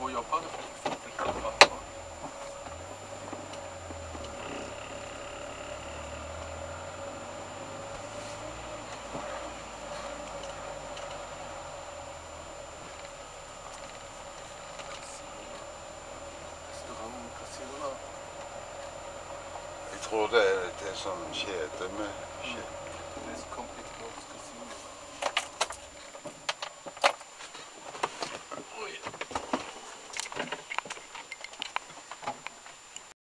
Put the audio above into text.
Hvor jobber du for kalfaten? Restaurant, kasino. Jeg tror det er sånn kjede med Det er så komplisert.